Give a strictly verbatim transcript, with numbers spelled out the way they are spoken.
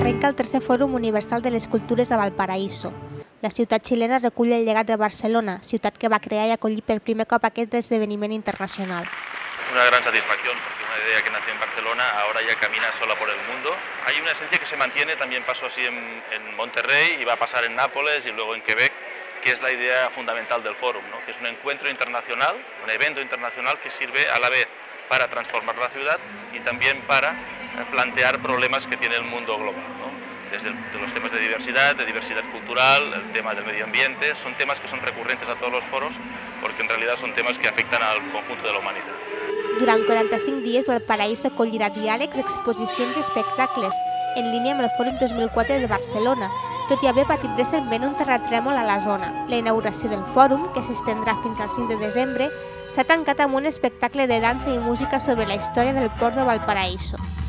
arrenca el tercer Fòrum Universal de les Cultures a Valparaíso. La ciutat xilena recull el llegat de Barcelona, ciutat que va crear y acollir per primer cop aquest esdeveniment internacional. Una gran satisfacción porque una idea que nació en Barcelona ahora ya camina sola por el mundo. Hay una esencia que se mantiene, también pasó así en, en Monterrey y va a pasar en Nápoles y luego en Quebec, que es la idea fundamental del fórum, ¿no? Que es un encuentro internacional, un evento internacional que sirve a la vez para transformar la ciudad y también para plantear problemas que tiene el mundo global, ¿no? Desde el, de los temas de diversidad, de diversidad cultural, el tema del medio ambiente, son temas que son recurrentes a todos los foros porque en realidad son temas que afectan al conjunto de la humanidad. Durant quaranta-cinc dies, Valparaíso acollirà diàlegs, exposicions i espectacles, en línia amb el Fòrum dos mil quatre de Barcelona, tot i haver patit recentment un terratrèmol a la zona. La inauguració del fòrum, que s'estendrà fins al cinc de desembre, s'ha tancat amb un espectacle de dansa i música sobre la història del port de Valparaíso.